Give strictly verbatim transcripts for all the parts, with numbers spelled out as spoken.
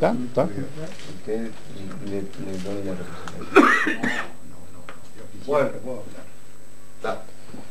¿Está? ¿Está? Usted le, le doy la representación. Bueno, está.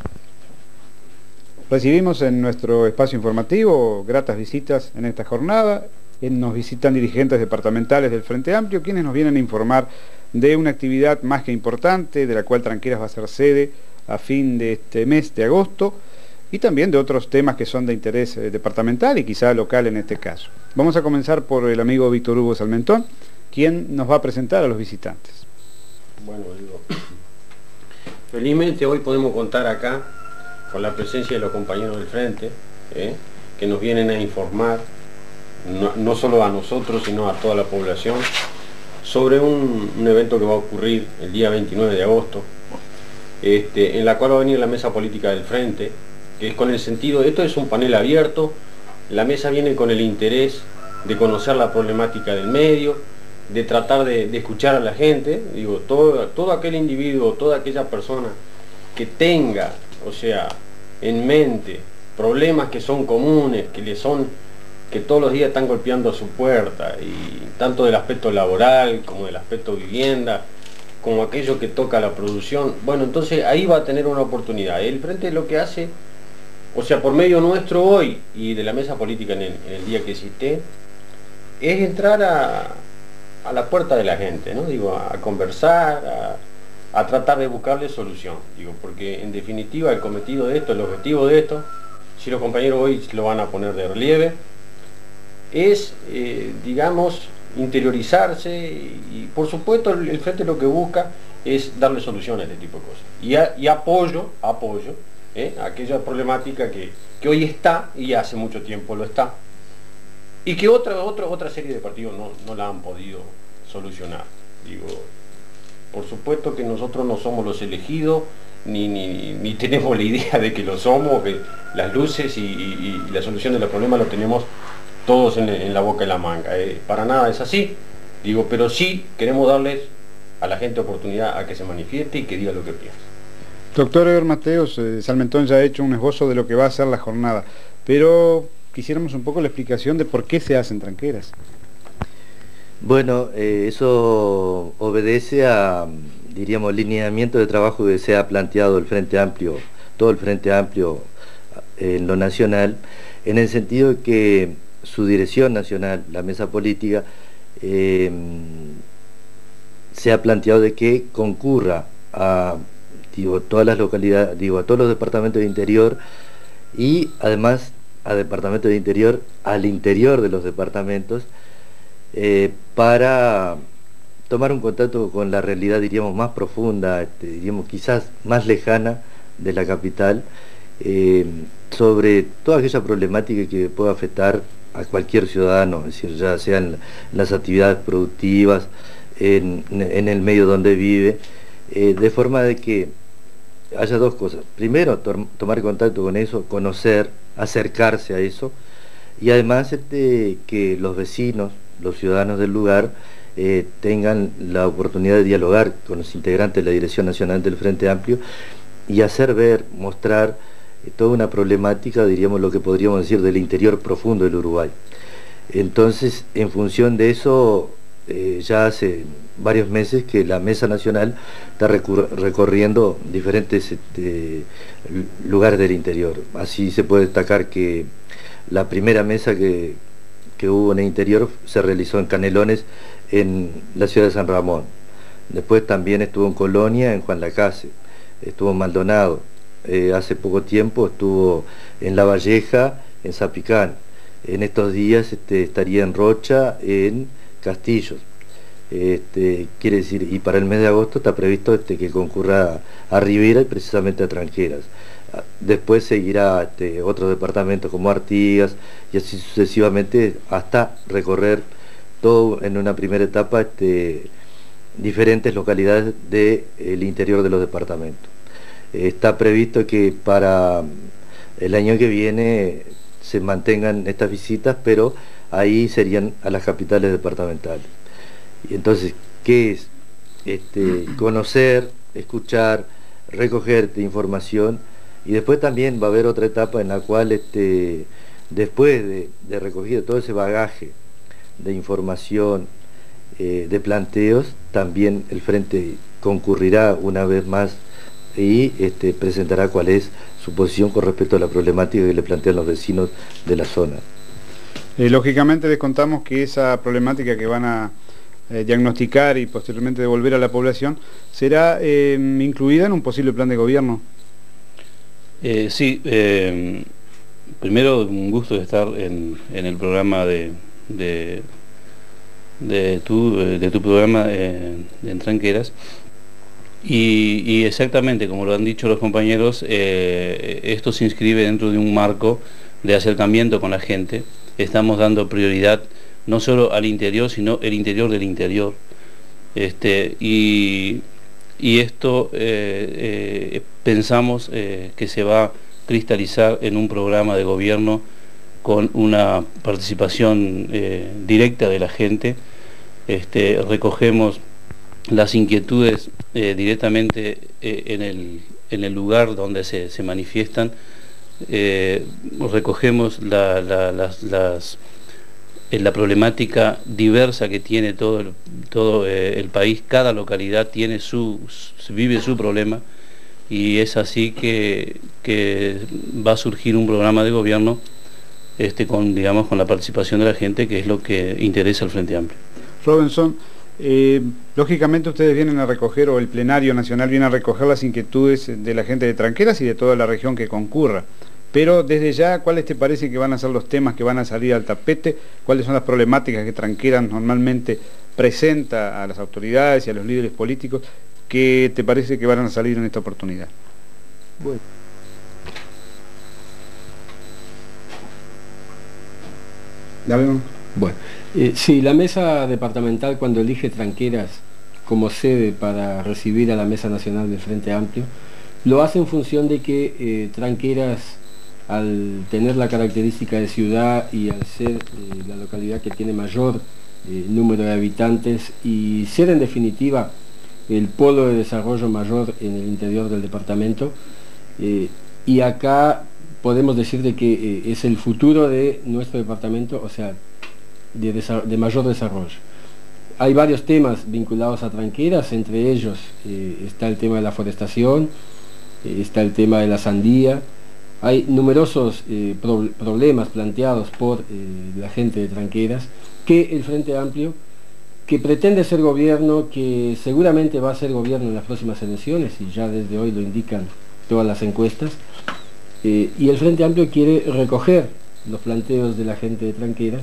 Recibimos en nuestro espacio informativo gratas visitas en esta jornada. Nos visitan dirigentes departamentales del Frente Amplio, quienes nos vienen a informar de una actividad más que importante, de la cual Tranqueras va a ser sede a fin de este mes de agosto, y también de otros temas que son de interés eh, departamental y quizá local en este caso. Vamos a comenzar por el amigo Víctor Hugo Salmentón, quien nos va a presentar a los visitantes. Bueno, digo, felizmente hoy podemos contar acá con la presencia de los compañeros del Frente, ¿eh? que nos vienen a informar, no, no solo a nosotros, sino a toda la población, sobre un, un evento que va a ocurrir el día veintinueve de agosto, este, en la cual va a venir la mesa política del Frente, que es con el sentido, esto es un panel abierto, la mesa viene con el interés de conocer la problemática del medio, de tratar de, de escuchar a la gente, digo, todo, todo aquel individuo, toda aquella persona que tenga, o sea, en mente problemas que son comunes, que le son, que todos los días están golpeando a su puerta, y tanto del aspecto laboral como del aspecto vivienda, como aquello que toca la producción, bueno, entonces ahí va a tener una oportunidad. El Frente lo que hace, o sea, por medio nuestro hoy y de la mesa política en el, en el día que cité, es entrar a, a la puerta de la gente, ¿no? Digo, a, a conversar, a, a tratar de buscarle solución, digo, porque en definitiva el cometido de esto, el objetivo de esto, si los compañeros hoy lo van a poner de relieve, es, eh, digamos, interiorizarse y, y por supuesto el, el Frente lo que busca es darle solución a este tipo de cosas y, a, y apoyo, apoyo ¿eh? a aquella problemática que, que hoy está y hace mucho tiempo lo está y que otra, otra, otra serie de partidos no, no la han podido solucionar. Digo, por supuesto que nosotros no somos los elegidos ni, ni, ni tenemos la idea de que lo somos, que las luces y, y, y la solución de los problemas lo tenemos todos en, en la boca y la manga, eh, para nada es así, digo, pero sí queremos darles a la gente oportunidad a que se manifieste y que diga lo que piensa. Doctor Eber Mateos, eh, Salmentón ya ha hecho un esbozo de lo que va a ser la jornada, pero quisiéramos un poco la explicación de por qué se hacen tranqueras. Bueno, eh, eso obedece a, diríamos, lineamiento de trabajo que se ha planteado el Frente Amplio, todo el Frente Amplio en lo nacional, en el sentido de que su dirección nacional, la mesa política, eh, se ha planteado de que concurra a digo, todas las localidades, digo, a todos los departamentos de interior y además a departamentos de interior, al interior de los departamentos, eh, para tomar un contacto con la realidad, diríamos, más profunda, este, diríamos, quizás más lejana de la capital, eh, sobre toda aquella problemática que pueda afectar a cualquier ciudadano, es decir, ya sean las actividades productivas, en, en el medio donde vive, eh, de forma de que haya dos cosas. Primero, to tomar contacto con eso, conocer, acercarse a eso, y además este, que los vecinos, los ciudadanos del lugar, eh, tengan la oportunidad de dialogar con los integrantes de la Dirección Nacional del Frente Amplio y hacer ver, mostrar toda una problemática, diríamos, lo que podríamos decir del interior profundo del Uruguay. Entonces, en función de eso, eh, ya hace varios meses que la Mesa Nacional está recorriendo diferentes este, lugares del interior. Así se puede destacar que la primera mesa que, que hubo en el interior se realizó en Canelones, en la ciudad de San Ramón. Después también estuvo en Colonia, en Juan Lacase, estuvo en Maldonado. Eh, hace poco tiempo estuvo en La Valleja, en Zapicán. En estos días este, estaría en Rocha, en Castillos. Este, quiere decir, y para el mes de agosto está previsto este, que concurra a, a Rivera y precisamente a Tranqueras. Después seguirá este, otros departamentos como Artigas y así sucesivamente hasta recorrer todo en una primera etapa este, diferentes localidades del interior de los departamentos. Está previsto que para el año que viene se mantengan estas visitas, pero ahí serían a las capitales departamentales. Y entonces, ¿qué es? Este, conocer, escuchar, recoger esta información, y después también va a haber otra etapa en la cual, este, después de, de recogido todo ese bagaje de información, eh, de planteos, también el Frente concurrirá una vez más y este, presentará cuál es su posición con respecto a la problemática que le plantean los vecinos de la zona. Eh, lógicamente les contamos que esa problemática que van a eh, diagnosticar y posteriormente devolver a la población será eh, incluida en un posible plan de gobierno. Eh, sí, eh, primero un gusto de estar en, en el programa de, de, de, tu, de tu programa eh, en Tranqueras. Y, y exactamente, como lo han dicho los compañeros, eh, esto se inscribe dentro de un marco de acercamiento con la gente. Estamos dando prioridad no solo al interior, sino el interior del interior. Este, y, y esto eh, eh, pensamos eh, que se va a cristalizar en un programa de gobierno con una participación eh, directa de la gente. Este, recogemos las inquietudes eh, directamente eh, en, el, en el lugar donde se, se manifiestan, eh, recogemos la, la, las, las, eh, la problemática diversa que tiene todo el, todo, eh, el país. Cada localidad tiene su, su, vive su problema, y es así que, que va a surgir un programa de gobierno este, con, digamos, con la participación de la gente, que es lo que interesa al Frente Amplio. Robinson, Eh, lógicamente ustedes vienen a recoger, o el plenario nacional viene a recoger las inquietudes de la gente de Tranqueras y de toda la región que concurra, pero desde ya, ¿cuáles te parece que van a ser los temas que van a salir al tapete? ¿Cuáles son las problemáticas que Tranqueras normalmente presenta a las autoridades y a los líderes políticos? ¿Qué te parece que van a salir en esta oportunidad? Bueno. Dale. Bueno, eh, sí, la mesa departamental, cuando elige Tranqueras como sede para recibir a la mesa nacional del Frente Amplio, lo hace en función de que eh, Tranqueras, al tener la característica de ciudad y al ser eh, la localidad que tiene mayor eh, número de habitantes y ser en definitiva el polo de desarrollo mayor en el interior del departamento, eh, y acá podemos decir de que eh, es el futuro de nuestro departamento, o sea, De, de mayor desarrollo. Hay varios temas vinculados a Tranqueras, entre ellos eh, está el tema de la forestación, eh, está el tema de la sandía. Hay numerosos eh, pro problemas planteados por eh, la gente de Tranqueras, que el Frente Amplio, que pretende ser gobierno, que seguramente va a ser gobierno en las próximas elecciones, y ya desde hoy lo indican todas las encuestas, eh, y el Frente Amplio quiere recoger los planteos de la gente de Tranqueras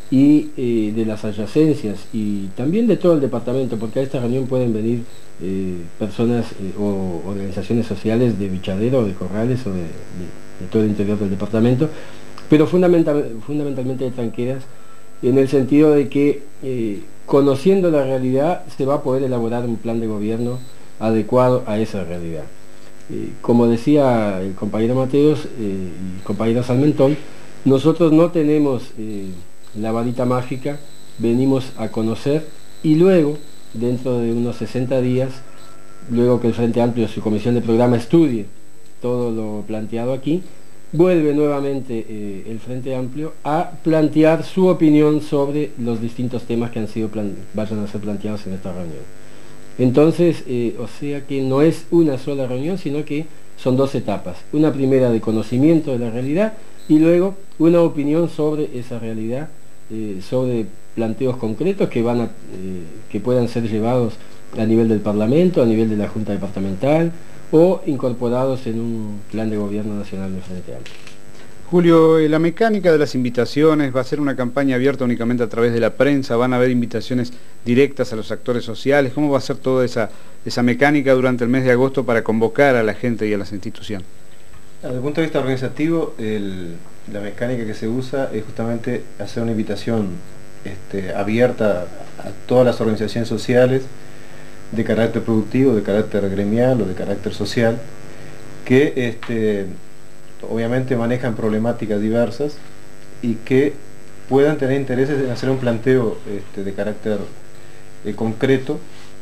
y eh, de las adyacencias y también de todo el departamento, porque a esta reunión pueden venir eh, personas eh, o organizaciones sociales de Bichadero, de Corrales o de, de, de todo el interior del departamento, pero fundamental, fundamentalmente de Tranqueras, en el sentido de que eh, conociendo la realidad se va a poder elaborar un plan de gobierno adecuado a esa realidad. Eh, como decía el compañero Mateos eh, y el compañero Salmentón, nosotros no tenemos eh, la varita mágica, venimos a conocer y luego, dentro de unos sesenta días, luego que el Frente Amplio, su comisión de programa, estudie todo lo planteado aquí, vuelve nuevamente eh, el Frente Amplio a plantear su opinión sobre los distintos temas que han sido vayan a ser planteados en esta reunión. Entonces, eh, o sea que no es una sola reunión, sino que son dos etapas. Una primera de conocimiento de la realidad y luego una opinión sobre esa realidad, eh, sobre planteos concretos que, van a, eh, que puedan ser llevados a nivel del Parlamento, a nivel de la Junta Departamental o incorporados en un plan de gobierno nacional del Frente Amplio. Julio, la mecánica de las invitaciones va a ser una campaña abierta únicamente a través de la prensa, van a haber invitaciones directas a los actores sociales. ¿Cómo va a ser toda esa, esa mecánica durante el mes de agosto para convocar a la gente y a las instituciones? Desde el punto de vista organizativo, el, la mecánica que se usa es justamente hacer una invitación este, abierta a todas las organizaciones sociales de carácter productivo, de carácter gremial o de carácter social, que este, obviamente manejan problemáticas diversas y que puedan tener intereses en hacer un planteo este, de carácter eh, concreto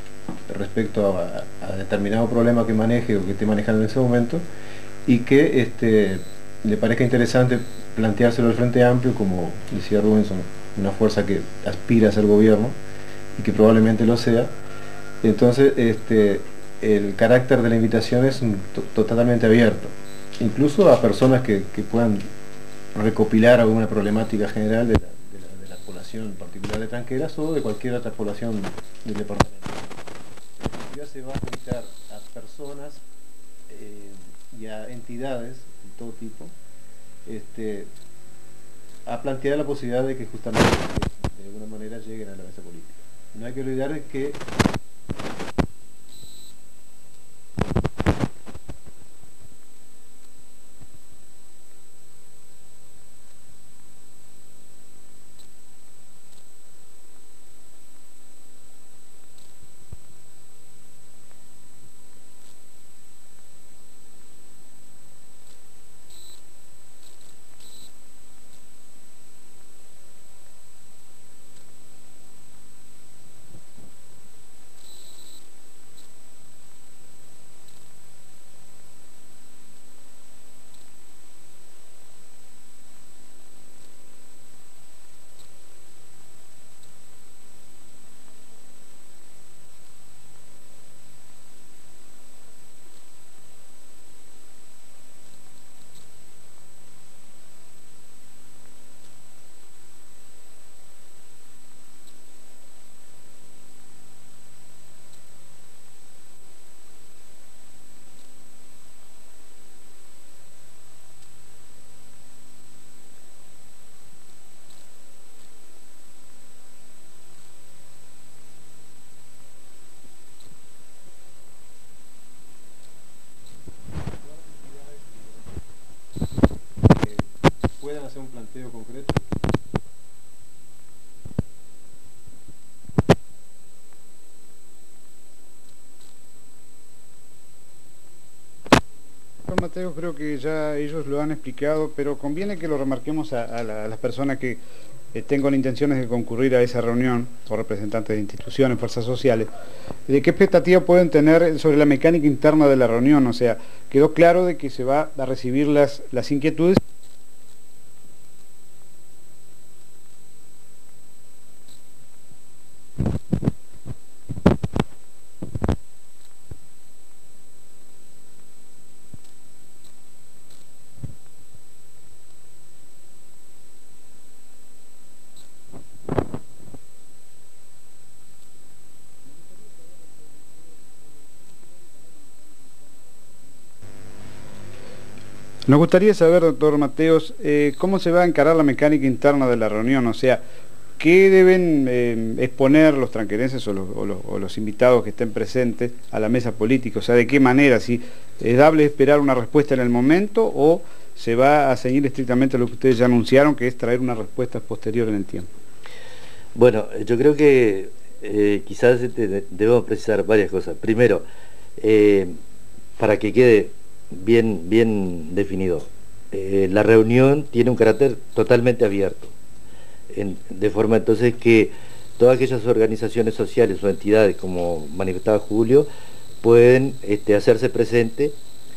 respecto a, a determinado problema que maneje o que esté manejando en ese momento, y que este, le parezca interesante planteárselo al Frente Amplio, como decía Robinson, una fuerza que aspira a ser gobierno y que probablemente lo sea. Entonces este, el carácter de la invitación es totalmente abierto, incluso a personas que, que puedan recopilar alguna problemática general de la, de, la, de la población en particular de Tranqueras o de cualquier otra población del departamento. Ya se va a invitar a personas eh, y a entidades de todo tipo este, a plantear la posibilidad de que justamente de alguna manera lleguen a la mesa política. No hay que olvidar que puedan hacer un planteo concreto. Mateo, creo que ya ellos lo han explicado, pero conviene que lo remarquemos a, a, la, a las personas que eh, tengan intenciones de concurrir a esa reunión, o representantes de instituciones, fuerzas sociales, de qué expectativa pueden tener sobre la mecánica interna de la reunión. O sea, quedó claro de que se va a recibir las, las inquietudes. Nos gustaría saber, doctor Mateos, eh, cómo se va a encarar la mecánica interna de la reunión, o sea, qué deben eh, exponer los tranquerenses o los, o, los, o los invitados que estén presentes a la mesa política, o sea, de qué manera, si es dable esperar una respuesta en el momento o se va a seguir estrictamente lo que ustedes ya anunciaron, que es traer una respuesta posterior en el tiempo. Bueno, yo creo que eh, quizás este, debemos precisar varias cosas. Primero, eh, para que quede bien, bien definido, eh, la reunión tiene un carácter totalmente abierto, en, de forma entonces que todas aquellas organizaciones sociales o entidades, como manifestaba Julio, pueden este, hacerse presente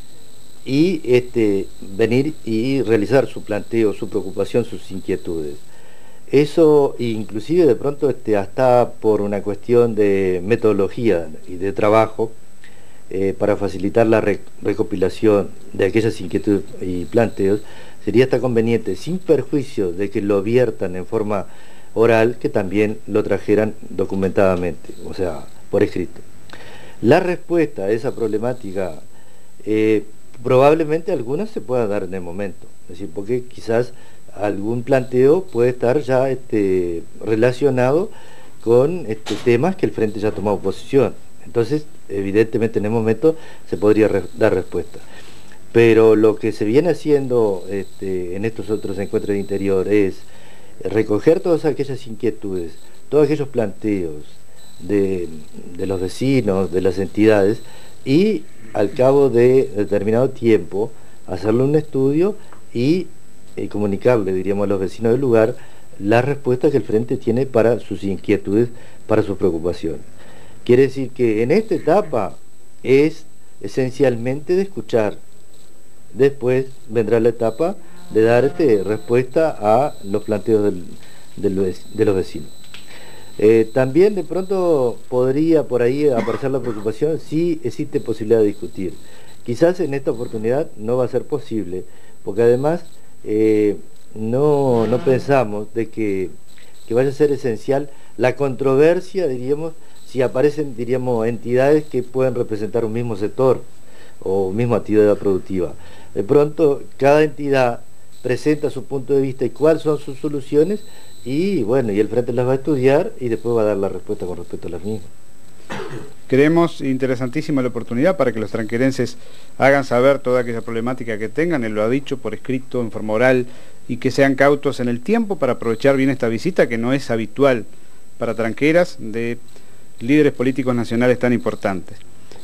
y este, venir y realizar su planteo, su preocupación, sus inquietudes. Eso inclusive de pronto este, hasta por una cuestión de metodología y de trabajo, eh, para facilitar la re recopilación de aquellas inquietudes y planteos, sería hasta conveniente, sin perjuicio de que lo viertan en forma oral, que también lo trajeran documentadamente, o sea, por escrito. La respuesta a esa problemática, eh, probablemente algunas se puedan dar en el momento, es decir, porque quizás algún planteo puede estar ya este, relacionado con este, temas que el Frente ya ha tomado posición. Entonces, evidentemente en el momento se podría re dar respuesta. Pero lo que se viene haciendo este, en estos otros encuentros de interior es recoger todas aquellas inquietudes, todos aquellos planteos de, de los vecinos, de las entidades, y al cabo de determinado tiempo hacerle un estudio y y comunicarle, diríamos, a los vecinos del lugar las respuestas que el Frente tiene para sus inquietudes, para sus preocupaciones. Quiere decir que en esta etapa es esencialmente de escuchar. Después vendrá la etapa de dar este, respuesta a los planteos del, del, de los vecinos. Eh, también de pronto podría por ahí aparecer la preocupación si existe posibilidad de discutir. Quizás en esta oportunidad no va a ser posible, porque además eh, no, no pensamos de que, que vaya a ser esencial la controversia, diríamos, si aparecen, diríamos, entidades que pueden representar un mismo sector o misma actividad productiva. De pronto, cada entidad presenta su punto de vista y cuáles son sus soluciones, y bueno, y el Frente las va a estudiar y después va a dar la respuesta con respecto a las mismas. Creemos interesantísima la oportunidad para que los tranquerenses hagan saber toda aquella problemática que tengan, él lo ha dicho por escrito, en forma oral, y que sean cautos en el tiempo para aprovechar bien esta visita que no es habitual para Tranqueras de líderes políticos nacionales tan importantes.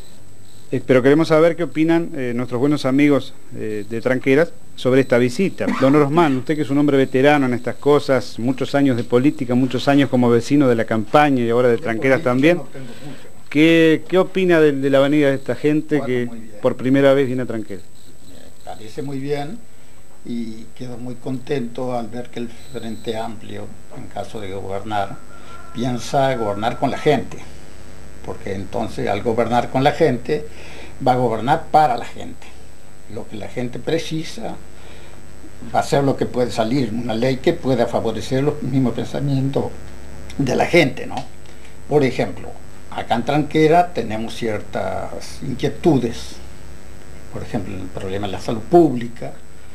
Eh, pero queremos saber qué opinan eh, nuestros buenos amigos eh, de Tranqueras sobre esta visita. Don Orosmán, usted que es un hombre veterano en estas cosas, muchos años de política, muchos años como vecino de la campaña y ahora de Tranqueras también, ¿qué, qué opina de, de la venida de esta gente bueno, que por primera vez viene a Tranqueras? Me parece muy bien y quedo muy contento al ver que el Frente Amplio, en caso de gobernar, piensa gobernar con la gente, porque entonces al gobernar con la gente va a gobernar para la gente. Lo que la gente precisa va a ser lo que puede salir, una ley que pueda favorecer los mismos pensamientos de la gente, ¿no? Por ejemplo, acá en Tranquera tenemos ciertas inquietudes, por ejemplo, el problema de la salud pública,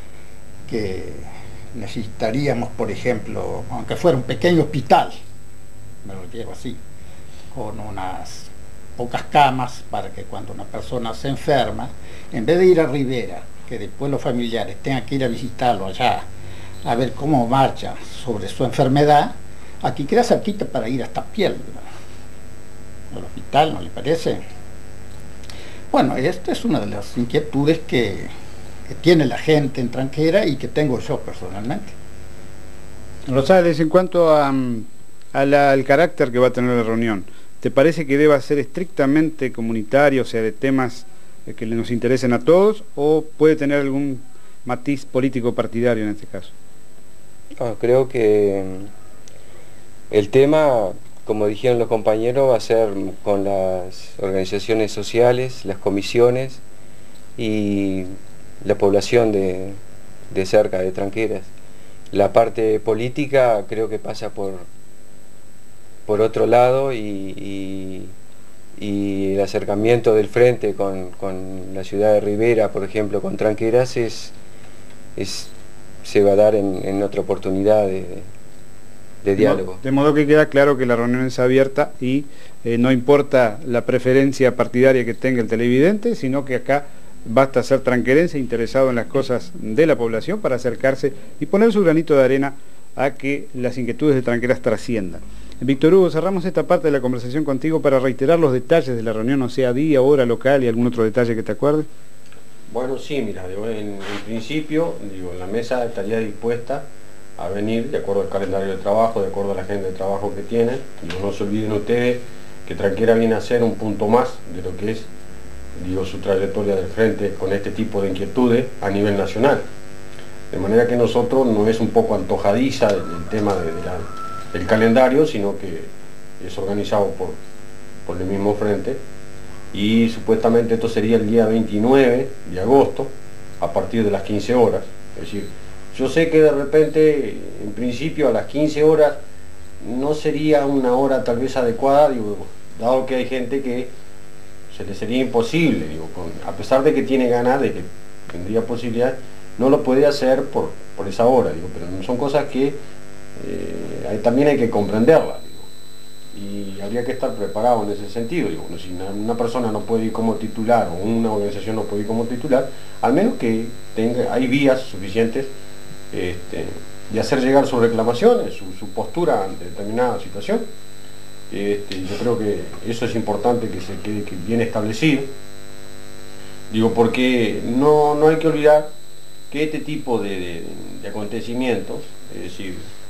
que necesitaríamos, por ejemplo, aunque fuera un pequeño hospital, me lo llevo así, con unas pocas camas para que cuando una persona se enferma, en vez de ir a Rivera, que después los familiares tengan que ir a visitarlo allá, a ver cómo marcha sobre su enfermedad, aquí queda cerquita para ir hasta Piel, al hospital, ¿no le parece? Bueno, esta es una de las inquietudes que, que tiene la gente en Tranquera y que tengo yo personalmente. Rosales, en cuanto a, a la, al carácter que va a tener la reunión, ¿te parece que deba ser estrictamente comunitario, o sea, de temas que nos interesen a todos, o puede tener algún matiz político partidario en este caso? No, creo que el tema, como dijeron los compañeros, va a ser con las organizaciones sociales, las comisiones y la población de, de cerca de Tranqueras. La parte política creo que pasa por por otro lado y, y, y el acercamiento del frente con, con la ciudad de Rivera, por ejemplo, con Tranqueras, es, es, se va a dar en, en otra oportunidad de, de diálogo. De modo que queda claro que la reunión es abierta y eh, no importa la preferencia partidaria que tenga el televidente, sino que acá basta ser tranquerense, interesado en las cosas de la población para acercarse y poner su granito de arena a que las inquietudes de Tranqueras trasciendan. Víctor Hugo, cerramos esta parte de la conversación contigo para reiterar los detalles de la reunión, o sea, día, hora, local y algún otro detalle que te acuerdes. Bueno, sí, mira, digo, en, en principio, digo, la mesa estaría dispuesta a venir de acuerdo al calendario de trabajo, de acuerdo a la agenda de trabajo que tienen. Digo, no se olviden ustedes que Tranquera viene a ser un punto más de lo que es, digo, su trayectoria del frente con este tipo de inquietudes a nivel nacional. De manera que nosotros no es un poco antojadiza el, el tema de, de la, del calendario, sino que es organizado por, por el mismo frente, y supuestamente esto sería el día veintinueve de agosto a partir de las quince horas. Es decir, yo sé que de repente, en principio a las quince horas no sería una hora tal vez adecuada, digo, dado que hay gente que se le sería imposible, digo, con, a pesar de que tiene ganas, de que tendría posibilidad, no lo puede hacer por, por esa hora, digo, pero son cosas que eh, hay, también hay que comprenderlas, digo, y habría que estar preparado en ese sentido, digo, si una, una persona no puede ir como titular o una organización no puede ir como titular, al menos que tenga, hay vías suficientes este, de hacer llegar sus reclamaciones, su, su postura ante determinada situación. Este, yo creo que eso es importante que se quede bien establecido, digo, porque no, no hay que olvidar que este tipo de, de, de acontecimientos, es decir,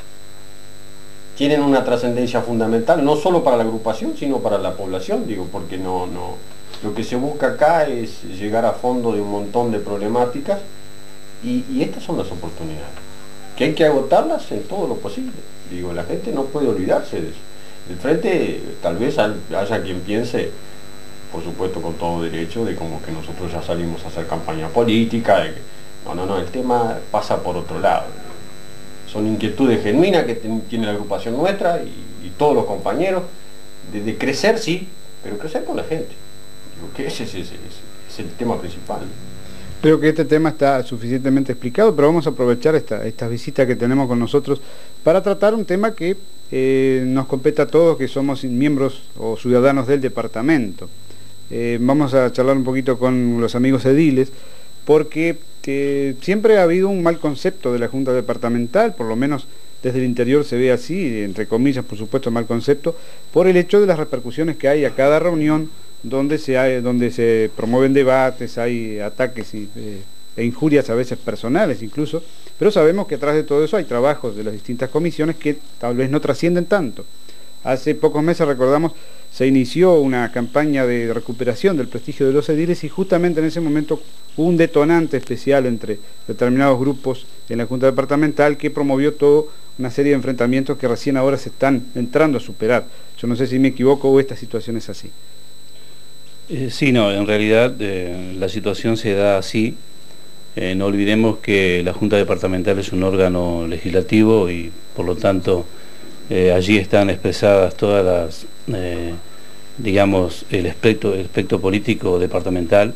tienen una trascendencia fundamental, no solo para la agrupación, sino para la población, digo, porque no, no, lo que se busca acá es llegar a fondo de un montón de problemáticas, y, y estas son las oportunidades. que hay que agotarlas en todo lo posible. Digo, la gente no puede olvidarse de eso. El Frente, tal vez haya quien piense, por supuesto con todo derecho, de como que nosotros ya salimos a hacer campaña política, de que, no, no, no, el tema pasa por otro lado. Son inquietudes genuinas que tiene la agrupación nuestra y, y todos los compañeros, de, de crecer, sí, pero crecer con la gente. Digo, que ese es, ese, ese, es el tema principal. Creo que este tema está suficientemente explicado, pero vamos a aprovechar esta, esta visita que tenemos con nosotros para tratar un tema que eh, nos compete a todos, que somos miembros o ciudadanos del departamento. Eh, vamos a charlar un poquito con los amigos ediles, porque eh, siempre ha habido un mal concepto de la Junta Departamental, por lo menos desde el interior se ve así, entre comillas, por supuesto, mal concepto, por el hecho de las repercusiones que hay a cada reunión donde se, hay, donde se promueven debates, hay ataques y, eh, e injurias a veces personales incluso, pero sabemos que atrás de todo eso hay trabajos de las distintas comisiones que tal vez no trascienden tanto. Hace pocos meses, recordamos, se inició una campaña de recuperación del prestigio de los ediles y justamente en ese momento hubo un detonante especial entre determinados grupos en la Junta Departamental que promovió toda una serie de enfrentamientos que recién ahora se están entrando a superar. Yo no sé si me equivoco o esta situación es así. Eh, sí, no, en realidad eh, la situación se da así. Eh, no olvidemos que la Junta Departamental es un órgano legislativo y por lo tanto eh, allí están expresadas todas las, eh, digamos, el espectro, el espectro político departamental.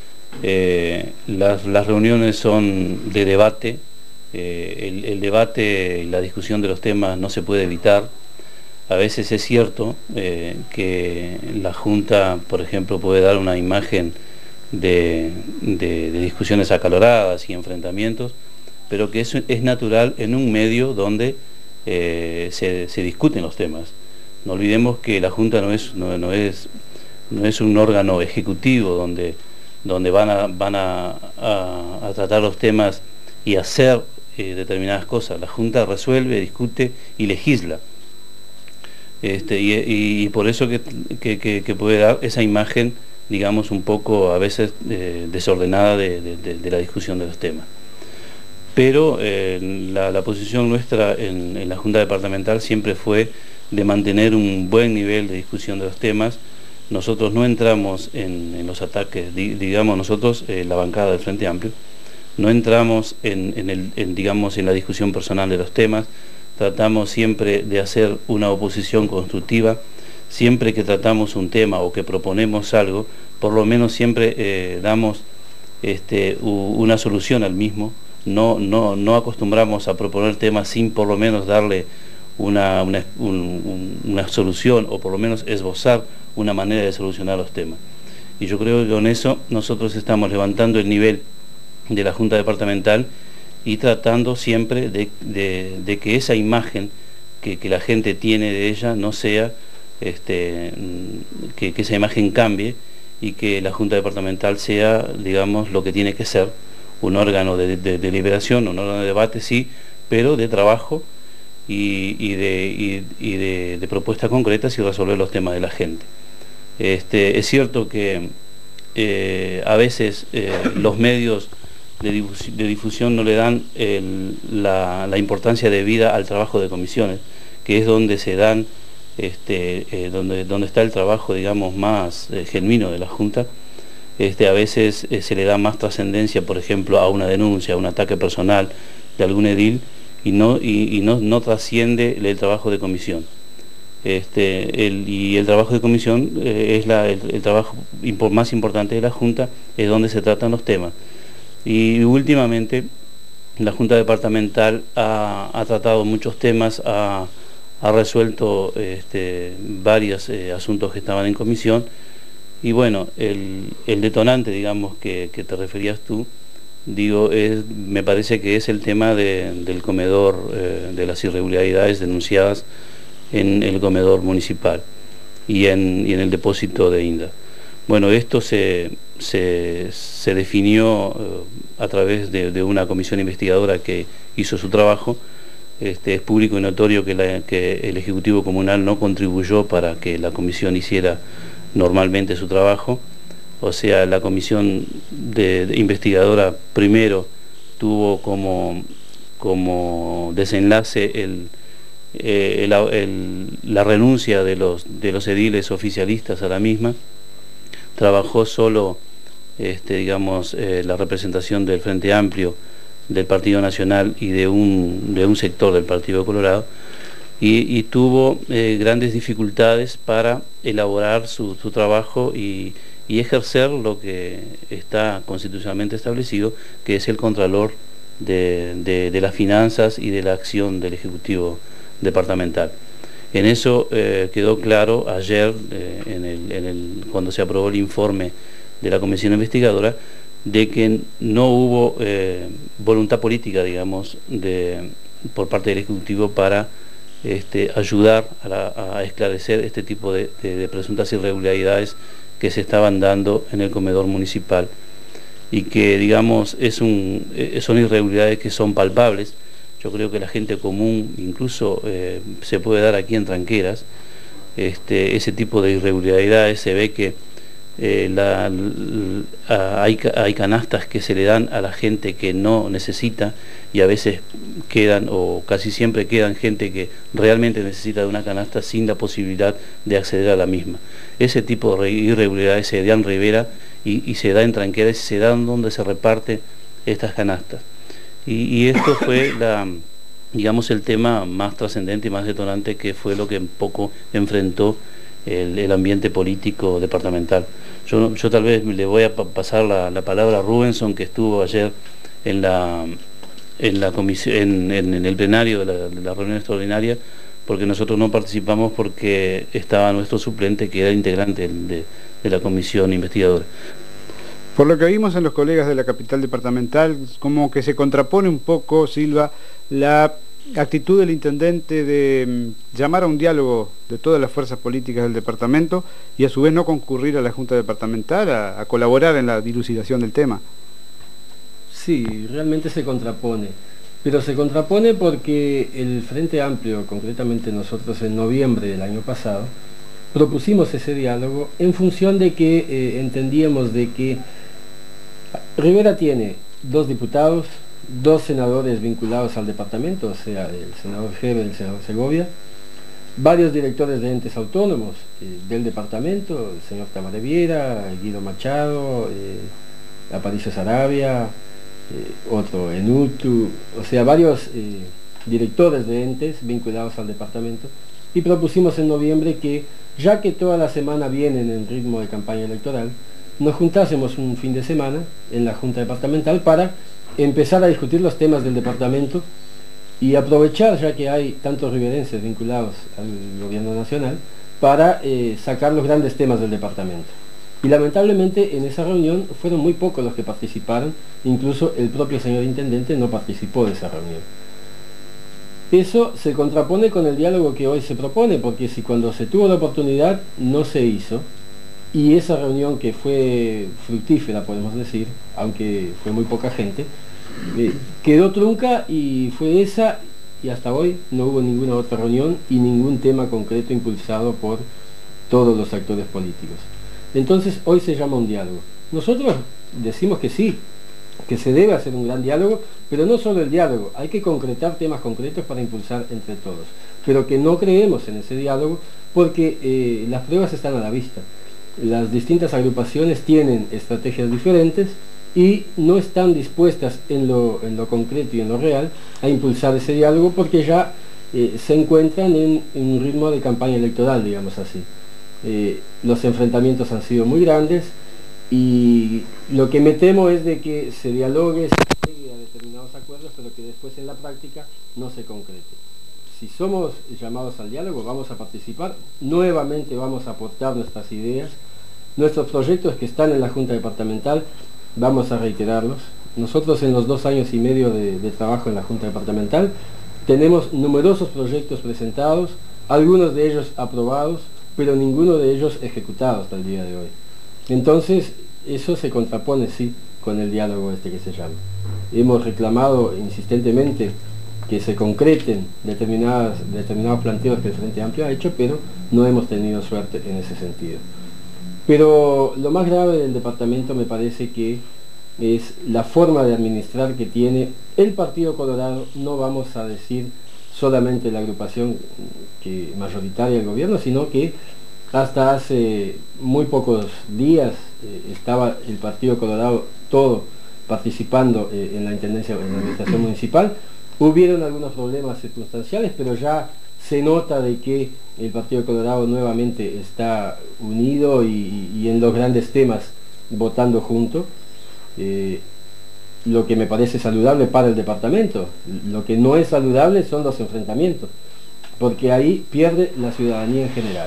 Eh, las, las reuniones son de debate, eh, el, el debate y la discusión de los temas no se puede evitar. A veces es cierto eh, que la Junta, por ejemplo, puede dar una imagen de, de, de discusiones acaloradas y enfrentamientos, pero que eso es natural en un medio donde eh, se, se discuten los temas. No olvidemos que la Junta no es, no, no es, no es un órgano ejecutivo donde, donde van, a, van a, a, a tratar los temas y hacer eh, determinadas cosas. La Junta resuelve, discute y legisla. Este, y, y, y por eso que, que, que, que puede dar esa imagen, digamos, un poco a veces eh, desordenada de, de, de la discusión de los temas. Pero eh, la, la posición nuestra en, en la Junta Departamental siempre fue de mantener un buen nivel de discusión de los temas. Nosotros no entramos en, en los ataques, di, digamos nosotros, eh, la bancada del Frente Amplio, no entramos en, en, el, en, digamos, en la discusión personal de los temas. Tratamos siempre de hacer una oposición constructiva. Siempre que tratamos un tema o que proponemos algo, por lo menos siempre eh, damos este, una solución al mismo. No, no, no acostumbramos a proponer temas sin por lo menos darle una, una, un, una solución o por lo menos esbozar una manera de solucionar los temas. Y yo creo que con eso nosotros estamos levantando el nivel de la Junta Departamental y tratando siempre de, de, de que esa imagen que, que la gente tiene de ella no sea, este, que, que esa imagen cambie y que la Junta Departamental sea, digamos, lo que tiene que ser, un órgano de, de, de deliberación, un órgano de debate, sí, pero de trabajo y, y, de, y, y de, de propuestas concretas y resolver los temas de la gente. Este, es cierto que eh, a veces eh, los medios De difusión, de difusión no le dan el, la, la importancia debida al trabajo de comisiones, que es donde se dan, este, eh, donde, donde está el trabajo, digamos, más eh, genuino de la Junta. Este, a veces eh, se le da más trascendencia, por ejemplo, a una denuncia, a un ataque personal de algún edil, y no, y, y no, no trasciende el trabajo de comisión. Este, el, y el trabajo de comisión eh, es la, el, el trabajo más importante de la Junta, es donde se tratan los temas. Y últimamente la Junta Departamental ha, ha tratado muchos temas, ha, ha resuelto este, varios eh, asuntos que estaban en comisión y bueno, el, el detonante, digamos, que, que te referías tú, digo, es, me parece que es el tema de, del comedor, eh, de las irregularidades denunciadas en el comedor municipal y en, y en el depósito de INDA. Bueno, esto se, se, se definió eh, a través de, de una comisión investigadora que hizo su trabajo. Este, es público y notorio que, la, que el Ejecutivo Comunal no contribuyó para que la comisión hiciera normalmente su trabajo. O sea, la comisión de, de investigadora primero tuvo como, como desenlace el, eh, el, el, la renuncia de los, de los ediles oficialistas a la misma. Trabajó solo este, digamos, eh, la representación del Frente Amplio, del Partido Nacional y de un, de un sector del Partido Colorado, y, y tuvo eh, grandes dificultades para elaborar su, su trabajo y, y ejercer lo que está constitucionalmente establecido, que es el contralor de, de, de las finanzas y de la acción del Ejecutivo departamental. En eso eh, quedó claro ayer, eh, en el, en el, cuando se aprobó el informe de la Comisión Investigadora, de que no hubo eh, voluntad política, digamos, de, por parte del Ejecutivo para este, ayudar a, la, a esclarecer este tipo de, de, de presuntas irregularidades que se estaban dando en el comedor municipal, y que, digamos, es un, son irregularidades que son palpables. Yo creo que la gente común incluso eh, se puede dar aquí en Tranqueras este, ese tipo de irregularidades. Se ve que eh, la, la, hay, hay canastas que se le dan a la gente que no necesita, y a veces quedan, o casi siempre quedan, gente que realmente necesita de una canasta sin la posibilidad de acceder a la misma. Ese tipo de irregularidades se da en Rivera y, y se da en Tranqueras, y se da donde se reparten estas canastas. Y, y esto fue la, digamos, el tema más trascendente y más detonante, que fue lo que un poco enfrentó el, el ambiente político departamental. Yo, yo tal vez le voy a pasar la, la palabra a Rubenson, que estuvo ayer en la, en la comisión, en, en, en el plenario de la, de la reunión extraordinaria, porque nosotros no participamos porque estaba nuestro suplente, que era integrante de, de la comisión investigadora. Por lo que vimos en los colegas de la capital departamental, como que se contrapone un poco, Silva, la actitud del intendente de mm, llamar a un diálogo de todas las fuerzas políticas del departamento y a su vez no concurrir a la Junta Departamental a, a colaborar en la dilucidación del tema. Sí, realmente se contrapone, pero se contrapone porque el Frente Amplio, concretamente nosotros en noviembre del año pasado, propusimos ese diálogo en función de que eh, entendíamos de que Rivera tiene dos diputados, dos senadores vinculados al departamento, o sea, el senador Heber y el senador Segovia, varios directores de entes autónomos eh, del departamento, el señor Tamara Viera, Guido Machado, eh, Aparicio Sarabia, eh, otro Enutu, o sea, varios eh, directores de entes vinculados al departamento, y propusimos en noviembre que, ya que toda la semana vienen en ritmo de campaña electoral, nos juntásemos un fin de semana en la Junta Departamental para empezar a discutir los temas del departamento y aprovechar, ya que hay tantos riverenses vinculados al gobierno nacional, para eh, sacar los grandes temas del departamento. Y lamentablemente en esa reunión fueron muy pocos los que participaron, incluso el propio señor intendente no participó de esa reunión. Eso se contrapone con el diálogo que hoy se propone, porque si cuando se tuvo la oportunidad no se hizo, y esa reunión que fue fructífera, podemos decir, aunque fue muy poca gente, eh, quedó trunca, y fue esa, y hasta hoy no hubo ninguna otra reunión y ningún tema concreto impulsado por todos los actores políticos. Entonces hoy se llama un diálogo. Nosotros decimos que sí, que se debe hacer un gran diálogo, pero no solo el diálogo, hay que concretar temas concretos para impulsar entre todos, pero que no creemos en ese diálogo porque eh, las pruebas están a la vista. Las distintas agrupaciones tienen estrategias diferentes y no están dispuestas en lo, en lo concreto y en lo real a impulsar ese diálogo, porque ya eh, se encuentran en, en un ritmo de campaña electoral, digamos así. Eh, los enfrentamientos han sido muy grandes, y lo que me temo es de que se dialogue, se llegue a determinados acuerdos, pero que después en la práctica no se concrete. Si somos llamados al diálogo, vamos a participar, nuevamente vamos a aportar nuestras ideas, nuestros proyectos que están en la Junta Departamental, vamos a reiterarlos. Nosotros en los dos años y medio de, de trabajo en la Junta Departamental tenemos numerosos proyectos presentados, algunos de ellos aprobados, pero ninguno de ellos ejecutado hasta el día de hoy. Entonces, eso se contrapone, sí, con el diálogo este que se llama. Hemos reclamado insistentemente que se concreten determinadas, determinados planteos que el Frente Amplio ha hecho, pero no hemos tenido suerte en ese sentido. Pero lo más grave del departamento me parece que es la forma de administrar que tiene el Partido Colorado, no vamos a decir solamente la agrupación que mayoritaria del gobierno, sino que hasta hace muy pocos días eh, estaba el Partido Colorado todo participando eh, en la intendencia, en la administración municipal. Hubieron algunos problemas circunstanciales, pero ya se nota de que el Partido Colorado nuevamente está unido y, y en los grandes temas votando juntos, eh, lo que me parece saludable para el departamento. Lo que no es saludable son los enfrentamientos, porque ahí pierde la ciudadanía en general.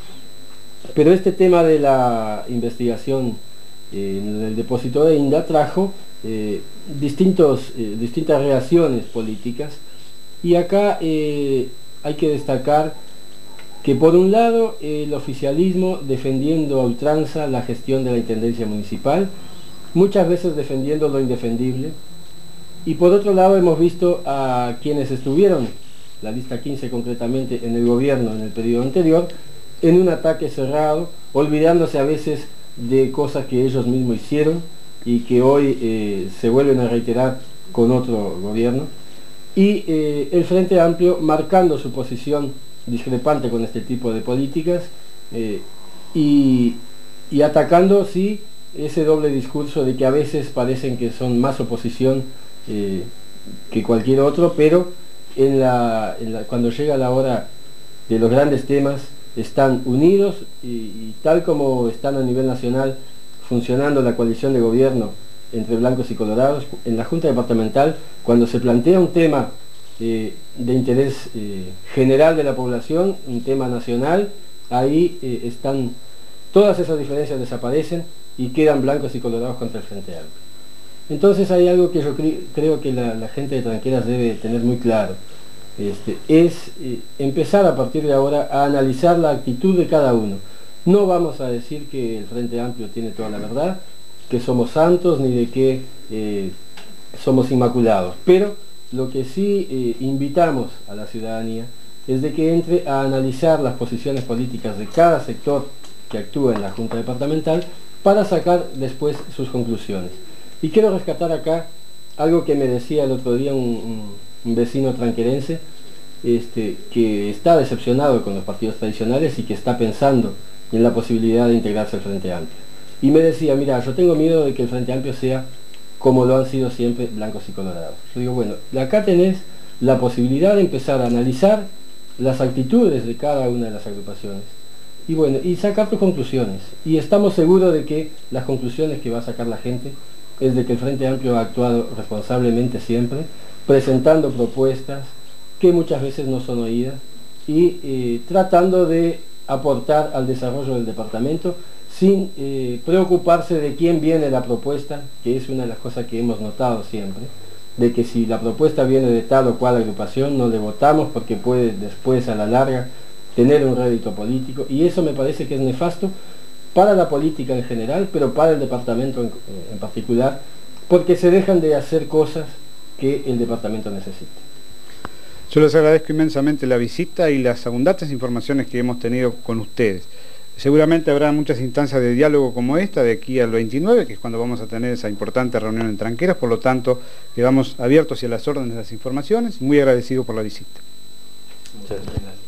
Pero este tema de la investigación eh, en el depósito de INDA trajo eh, distintos, eh, distintas reacciones políticas, y acá eh, hay que destacar que por un lado el oficialismo defendiendo a ultranza la gestión de la intendencia municipal, muchas veces defendiendo lo indefendible, y por otro lado hemos visto a quienes estuvieron, la lista quince concretamente, en el gobierno en el periodo anterior, en un ataque cerrado, olvidándose a veces de cosas que ellos mismos hicieron y que hoy eh, se vuelven a reiterar con otro gobierno, y eh, el Frente Amplio marcando su posición discrepante con este tipo de políticas eh, y, y atacando, sí, ese doble discurso de que a veces parecen que son más oposición eh, que cualquier otro, pero en la, en la, cuando llega la hora de los grandes temas están unidos, y, y tal como están a nivel nacional funcionando la coalición de gobierno entre blancos y colorados, en la Junta Departamental, cuando se plantea un tema eh, de interés eh, general de la población, un tema nacional, ahí eh, están, todas esas diferencias desaparecen y quedan blancos y colorados contra el Frente Amplio. Entonces hay algo que yo cre creo que la, la gente de Tranqueras debe tener muy claro, este, es eh, empezar a partir de ahora a analizar la actitud de cada uno. No vamos a decir que el Frente Amplio tiene toda la verdad, que somos santos, ni de que eh, somos inmaculados, pero lo que sí eh, invitamos a la ciudadanía es de que entre a analizar las posiciones políticas de cada sector que actúa en la Junta Departamental para sacar después sus conclusiones. Y quiero rescatar acá algo que me decía el otro día un, un, un vecino tranquerense, este, que está decepcionado con los partidos tradicionales y que está pensando en la posibilidad de integrarse al Frente Amplio. Y me decía, mira, yo tengo miedo de que el Frente Amplio sea como lo han sido siempre blancos y colorados. Yo digo, bueno, acá tenés la posibilidad de empezar a analizar las actitudes de cada una de las agrupaciones y bueno, y sacar tus conclusiones. Y estamos seguros de que las conclusiones que va a sacar la gente es de que el Frente Amplio ha actuado responsablemente siempre, presentando propuestas que muchas veces no son oídas y eh, tratando de aportar al desarrollo del departamento sin eh, preocuparse de quién viene la propuesta, que es una de las cosas que hemos notado siempre, de que si la propuesta viene de tal o cual agrupación no le votamos porque puede después a la larga tener un rédito político, y eso me parece que es nefasto para la política en general, pero para el departamento en, en particular, porque se dejan de hacer cosas que el departamento necesita. Yo les agradezco inmensamente la visita y las abundantes informaciones que hemos tenido con ustedes. Seguramente habrá muchas instancias de diálogo como esta de aquí al veintinueve, que es cuando vamos a tener esa importante reunión en Tranqueras, por lo tanto quedamos abiertos y a las órdenes de las informaciones, muy agradecido por la visita. Muchas gracias.